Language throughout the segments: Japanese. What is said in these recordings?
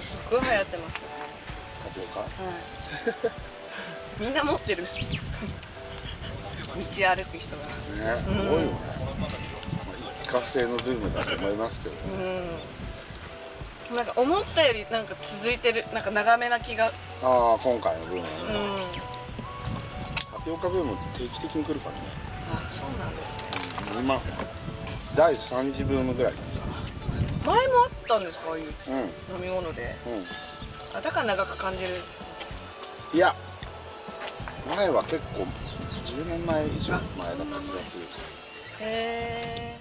すっごい流行ってます。 タピオカ。 はい。みんな持ってる。道歩く人が。 ね、すごいよね。一過性のブームだと思いますけど。 なんか思ったよりなんか続いてる、なんか長めな気が。 ああ、今回のブーム。タピオカブーム定期的に来るからね。 あ、そうなんですね。 今第3次ブームぐらいなんですか。 前もあったんですか、ああいう飲み物で。あ、だから長く感じる。 いや、前は結構10年前以上前だった気がする。 へえ。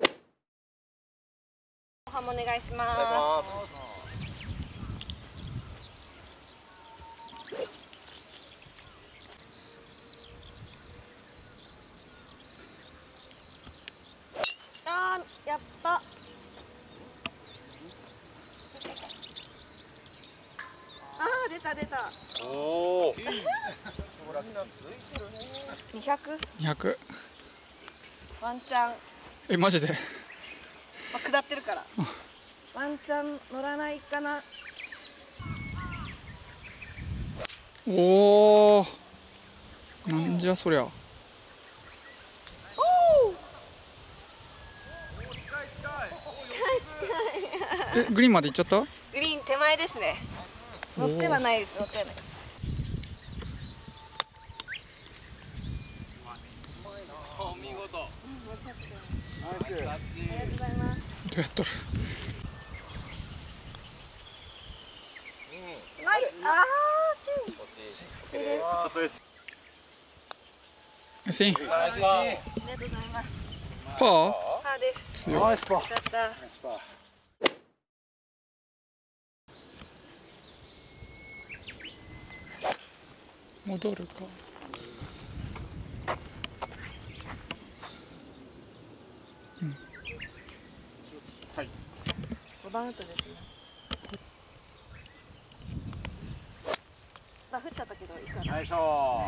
ご飯もお願いします。あー、やった。出た出た。おお。200。ワンチャン。 え、マジで。 まあ、下ってるから。ワンチャン乗らないかな。 おお。なんじゃそりゃ。え、グリーンまで行っちゃった？ グリーン手前ですね。乗ってはないです。乗ってはないです。 お見事。 ありがとうございます。 どうやっとる？ はい。ああ、 外です。 セイン。 ありがとうございます。 パー？ パーです。 強い。 ナイスパー。 やった。 ナイスパー。 戻るか。 はい。 5番ウッドですね。まあ降っちゃったけどいいかな。 よいしょ。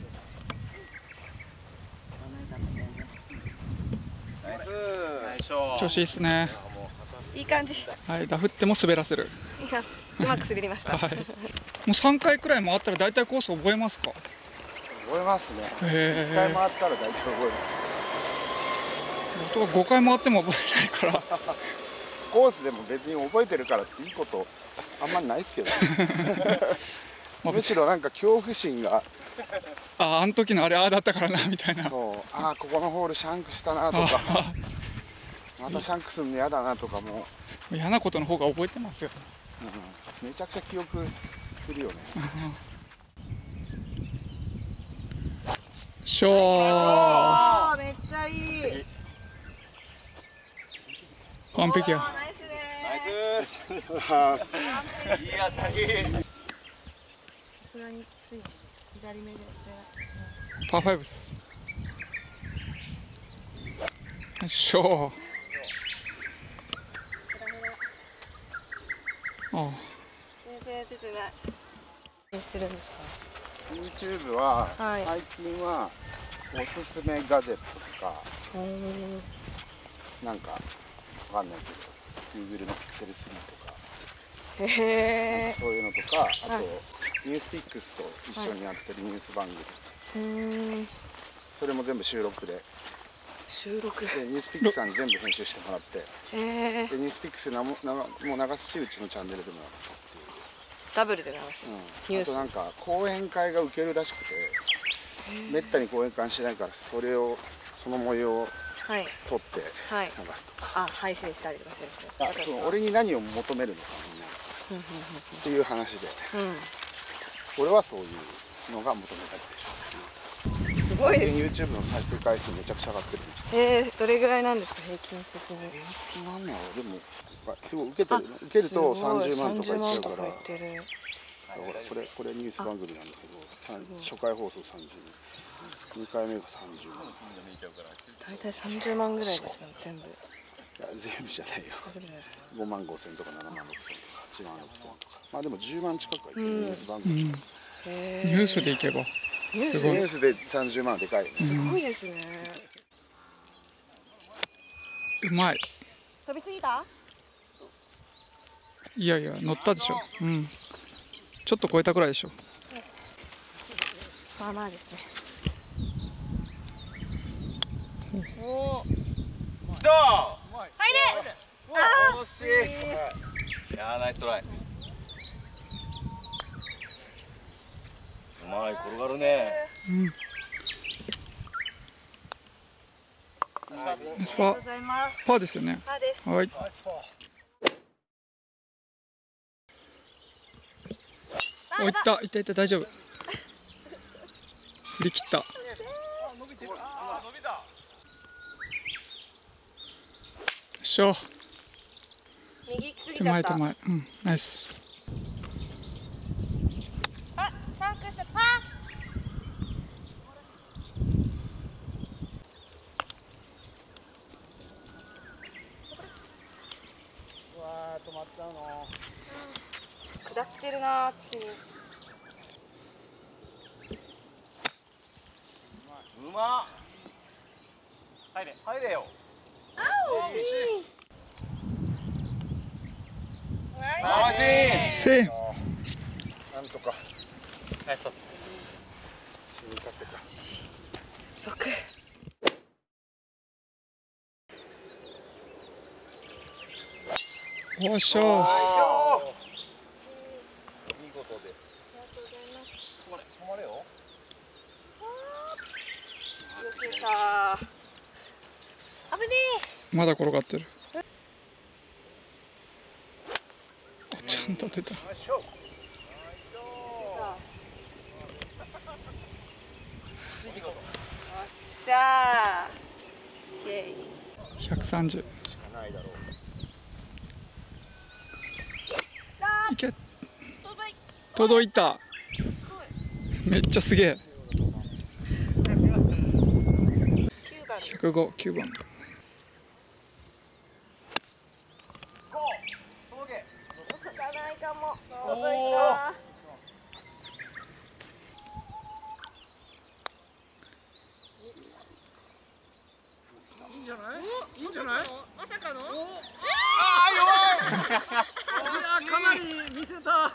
ナイス。ナイス。 調子いいっすね。 いい感じ。 はい、ダフっても滑らせる。 うまく滑りました。 はい。もう3回くらい回ったら大体コース覚えますか？ 覚えますね。 へ 1回え。 回ったら大体覚えます。 僕は5回回っても覚えないからコースでも別に覚えてるからっていいことあんまりないですけどむしろなんか恐怖心があの時のあれああだったからなみたいな。 そう、ああここのホールシャンクしたなとかまたシャンクするの嫌だなとかも嫌なことの方が覚えてますよ。 めちゃくちゃ記憶するよねしょー。 めっちゃいい。 完璧や。 ナイスね。 ナイス。 あいい当たり。 さすがについ左目で。 パー5です。しょー。ああ。 全然出てない。何してるんですか？ YouTube ははい最近はおすすめガジェットとかなんかわかんないけど Google の Pixel 3とかへえ。 そういうのとかあと、 はいニュースピックスと一緒にやってるニュース番組、それも全部収録で収録。 でニュースピックスさんに全部編集してもらってへえ。 でニュースピックスもう流すしうちのチャンネルでも流すっていう、 ダブルで流す。ニュース。 あとなんか講演会が受けるらしくてめったに講演会しないからその模様をはい。 撮ってはい。 流すとか、 あ、配信したりとかしてるんですね。 あそう俺に何を求めるのかみんなっていう話で、俺はそういうのが求められてる。 すごいです。 YouTube の再生回数めちゃくちゃ上がってる。 どれぐらいなんですか、平均的に。 なんだろう、でもすごい受けてる、受けると30万とかいっちゃうから。ほらこれニュース番組なんだけど初回放送30万、2回目が30万、 大体30万ぐらいですよ、全部。 いや全部じゃないよ、5万5千とか7万6千とか8万6千とか、まあでも10万近くはいってるニュース番組、 ニュースでいけばニュースで30万でかいよね。 すごいですね。 うまい。 飛びすぎた？ いやいや乗ったでしょ。うん。ちょっと超えたくらいでしょ。 まあまあですね。おお。 来た。 入れ。あ惜しい。いやーナイストライ。うまい転がるね。 うん。 ありがとうございます。 パーですよね。 パーです。 はい。お、いったいったいった、大丈夫。振り切った。 伸びてる。あー伸びた。 よっしょ。 右行き過ぎ手ちゃった。 前手前。うん、ナイス。 あ、サンクスパうわー止まっちゃうの。 ー。下ってるなーっていう。 うまっ。入れ入れよ。 惜しい。 ナイス。 セーフ。 なんとかナイスパット。 死にかけた。 おっしょ。 見事です。止まれ止まれよ。 よけた。危ねまだ転がってる。ちゃんと出た。 え。よっしゃー。イエイ。 130。 しかないだろう。 いけ。 届い。 届いた。 すごい。 めっちゃすげえ。 9番。 105、9番。 届かないかも。届いた。 いいんじゃない？いいんじゃない？ まさかの？ ああ弱い。いやかなり見せた。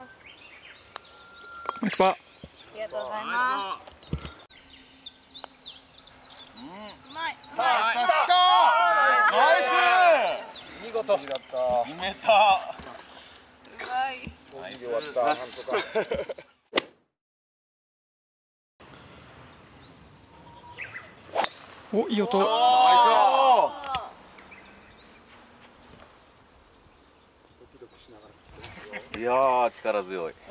ナイスパー。 ありがとうございます。うまい。うまい。 ナイス。見事。決めた。 うまい。 大喜利終わった。なんとか。 お、いい音。 ナイドキドキしながら。 ス。いやー力強い。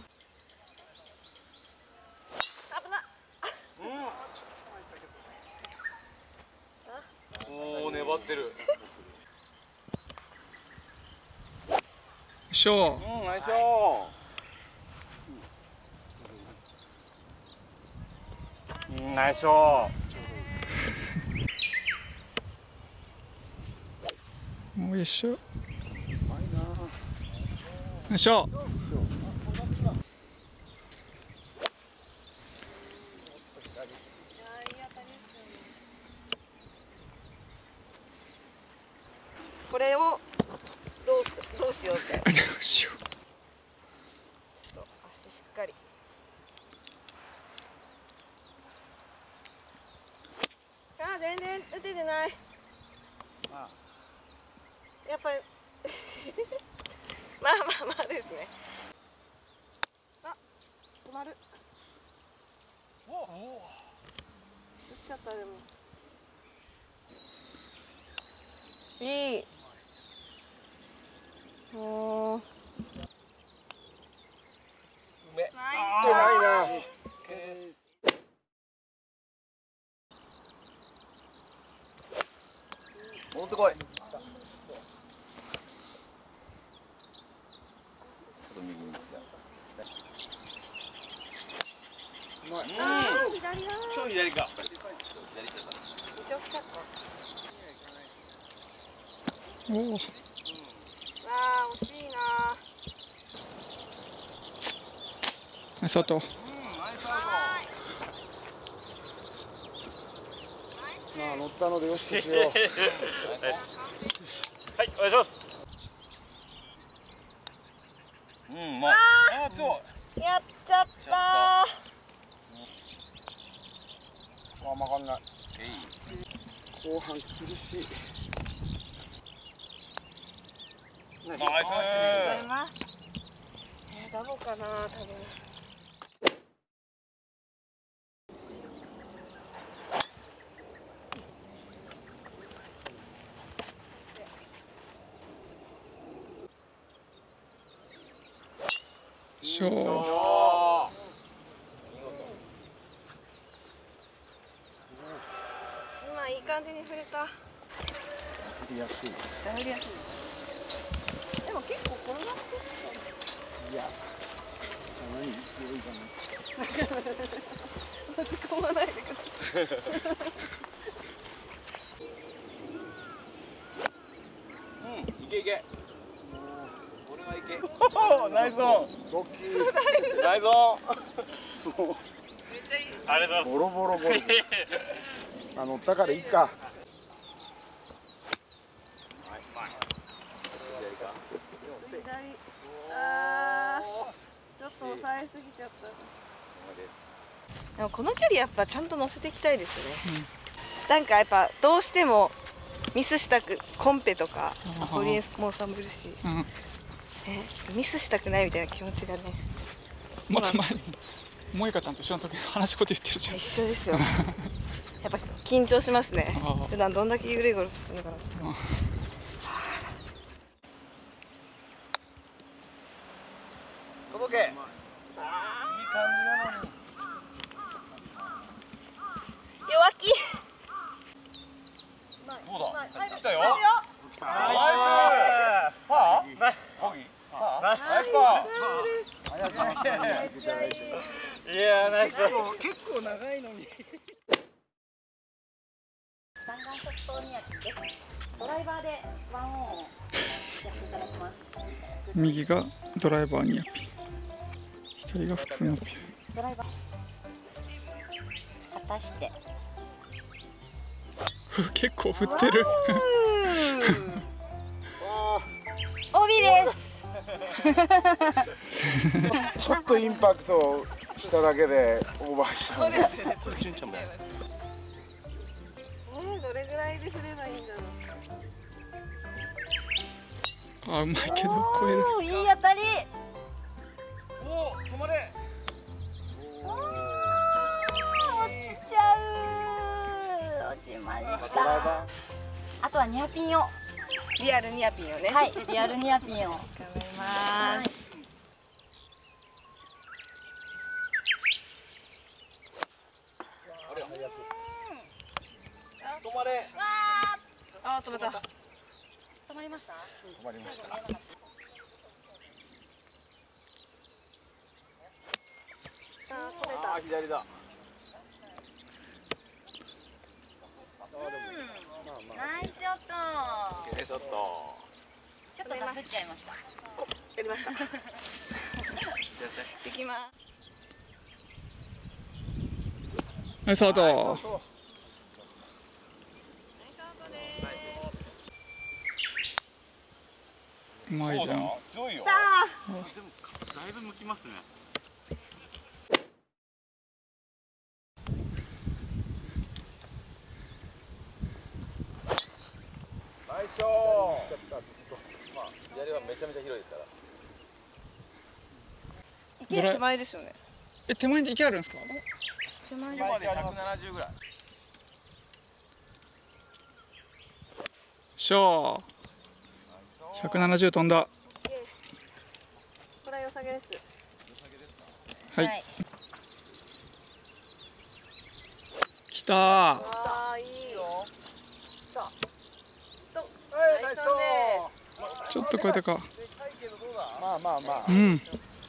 危な。 おお粘ってる。 よっしょ。 ナイスよ。ナイスよ。 もうよっしょ。よっしょ。 これをどうしようって。 どうしよう。 ちょっと足しっかり。あ、全然打ててない。やっぱりまあまあまあですね。あ、止まる。打っちゃったでも。いい。もう。 め。 ないな。 戻ってこい。ちょっと右に。 左だ。 ちょい左か。 一応来たか。 おお。 ああ、惜しいな。 ナイスアウト。 ナイスアウまあ乗ったのでよしとしよう。 はい、お願いします。 うん、うまい。あ、強い。 やっちゃったー。 あ、曲がんない。後半苦しい。 ナイス。 ありがとうございます。ダボかな、多分。 しょ今いい感じに触れた。 やりやすい。 やりやすい。でも結構転がっていや、何良いかな。 突っ込まないでください。 うん、いけいけ。俺はいけ。ナイスオン。 大きい。 ナイスオン。 もうめっちゃいい。 ありがとうございボロボロボロ。乗ったからいいか。 左。ああ。ちょっと抑えすぎちゃった。でもこの距離やっぱちゃんと乗せていきたいですね。なんかやっぱどうしてもミスしたくコンペとかホリエモンさんもいるし、 うん、 ちょっとミスしたくないみたいな気持ちがね。 また前に萌香ちゃんと一緒の時に話しこと言ってるじゃん。 一緒ですよ。やっぱ緊張しますね。 ああ普段どんだけ幽霊ゴルフしてるのかな。 届け。いい感じなのに。 弱気。 どうだ。来たよ。 ナイナイス。パー？ボギー？パー？ナイスパー。いや、ナイス。 結構長いのに。 弾丸ショットニアピンです。ドライバーでワンオンをやっていただきます。 右がドライバーニアピン、左が普通のピン。 ドライバー果たして結構振ってる。 帯です。 ちょっとインパクトしただけでオーバーしちゃう。 そうですよね。どれぐらいで振ればいいんだろう。 あ、うまいけど超える。 おー、いい当たり。 おー、止まれ。 おー、落ちちゃう。落ちました。あとはニアピンを。 リアルニアピンをね。 はい、リアルニアピンを。 頑張ります。 止まれ。 あ、止めた。 止まりました。 止まりました。 あ、左だ。 ナイスショット。 ちょっと。 ちょっとダフっちゃいました。 やりました。できます。 ナイスアウト。うまいじゃん。 強いよ。 さあ。 だいぶ向きますね。ナイスショー。まあ左はめちゃめちゃ広いですから。 池手前ですよね。 手前で池あるんですか？ 手前今まで170ぐらい。 しょー。170飛んだ。 これ良さげです。 はい。 はい、 来たー。 ああ、いいよ。 ナイスちょっと超えたか。 まあまあまあ。 うん。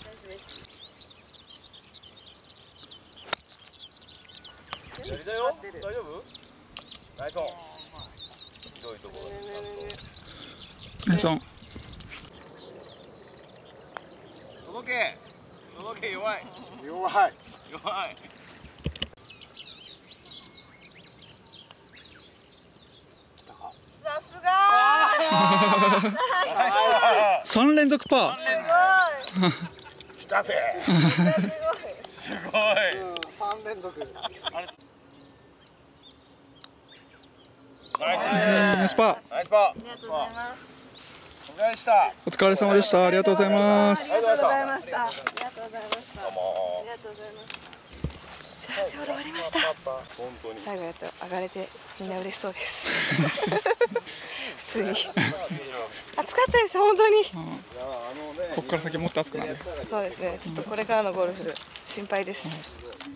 左だよ。大丈夫？ナイスオン。広いところ。 ナイスオン。 届け。届け弱い。 弱い。 弱い。 さすがー。 3連続パー。 す来たぜ。すごい。 3連続。 ナイス。 ナイスパー。 ナイスパー。 ありがとうございます。 お願いした。 お疲れ様でした。ありがとうございます。 ありがとうございました。ありがとうございました。ありがとうございました。 どうも。 じゃあ仕事終わりました。 本当に。 最後やっと上がれてみんな嬉しそうです。普通に暑かったです本当に。 ここから先もっと暑くなる。 そうですね。ちょっとこれからのゴルフ心配です。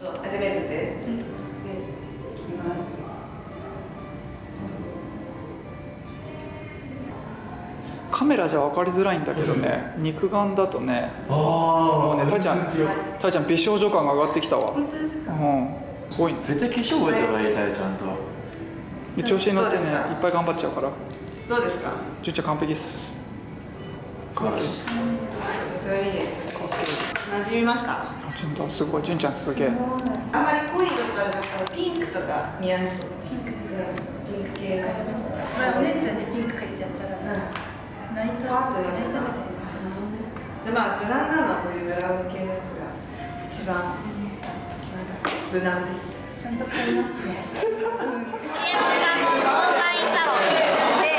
カメラじゃ分かりづらいんだけどね、肉眼だとね、もうね、たいちゃん美少女感が上がってきたわ。 本当ですか。 うん、すごいね。 絶対化粧覚えた方がいい、たいちゃんと。 で調子に乗ってね、いっぱい頑張っちゃうから。 どうですか。 純ちゃん完璧っす。 素晴らしいです。 馴染みました。 すごい、純ちゃんすげえ。 あんまり濃い色とかじゃなくてピンクとか似合いそう。 ピンクですね。 ピンク系がありました。 前お姉ちゃんにピンク書いてやったら泣いた。 パーッとやってた。でまあ無難なのはこういうブラウン系のやつが一番なんか無難です。 ちゃんと買いますね。 オンラインサロンで。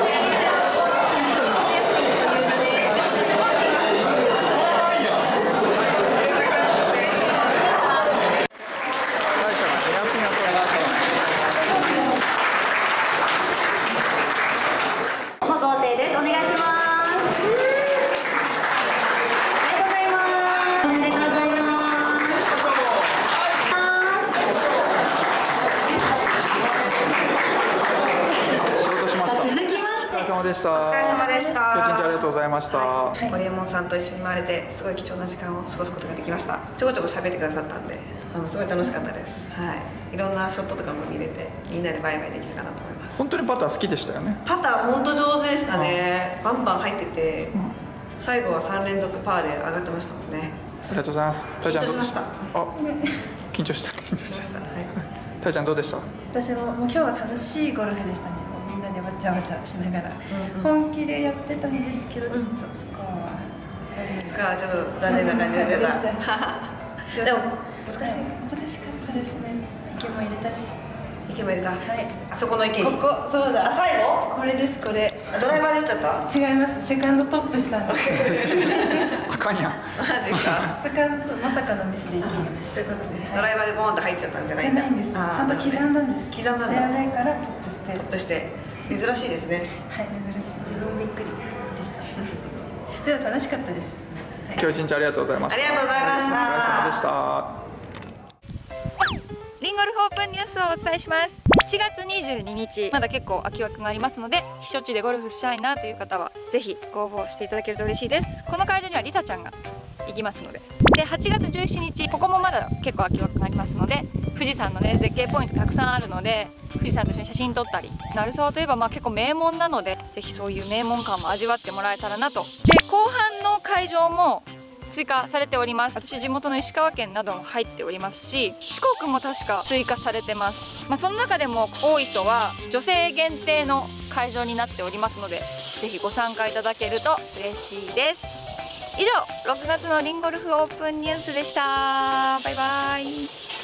でした。 お疲れ様でした。 今日一日ありがとうございました。 ホリエモンさんと一緒に回れてすごい貴重な時間を過ごすことができました。ちょこちょこ喋ってくださったんですごい楽しかったです。はい。いろんなショットとかも見れてみんなでバイバイできたかなと思います。 本当にパター好きでしたよね。 パター本当上手でしたね。バンバン入ってて、最後は3連続パーで上がってましたもんね。 ありがとうございます。 緊張しました。 緊張した。 緊張しました。はい。 たいちゃんどうでした？ 私も今日は楽しいゴルフでしたね。みんなでわちゃわちゃしながら、本気でやってたんですけど、ちょっとスコアは残念。 スコアはちょっと残念な感じで出た。でも難しかったですね。池も入れたし。 池も入れた。 はい。 あそこの池に。 ここそうだ。 最後？ これですこれ。 ドライバーで打っちゃった？ 違います。セカンドトップしたんです。 あかんやん。 マジか。 セカンドとまさかのミスで池に入れました。 ということでドライバーでボーンと入っちゃったんじゃないんだ。 じゃないんです。ちゃんと刻んだんです。 刻んだんだ。 フェアウェイからトップして。 トップして珍しいですね。 はい珍しい。自分びっくりでした。でも楽しかったです。 今日一日ありがとうございました。 ありがとうございました。 お疲れ様でした。 リンゴルフオープンニュースをお伝えします。7月22日まだ結構空き枠がありますので、避暑地でゴルフしたいなという方はぜひご応募していただけると嬉しいです。この会場にはリサちゃんが行きますので、8月17日ここもまだ結構空き枠がありますので、富士山のね絶景ポイントたくさんあるので、富士山と一緒に写真撮ったり、鳴沢といえば結構名門なので、ぜひそういう名門感も味わってもらえたらなと。で後半の会場も追加されております。私地元の石川県なども入っておりますし、四国も確か追加されてます。その中でも大磯は女性限定の会場になっておりますので、ぜひご参加いただけると嬉しいです。以上6月のリンゴルフオープンニュースでした。バイバイ。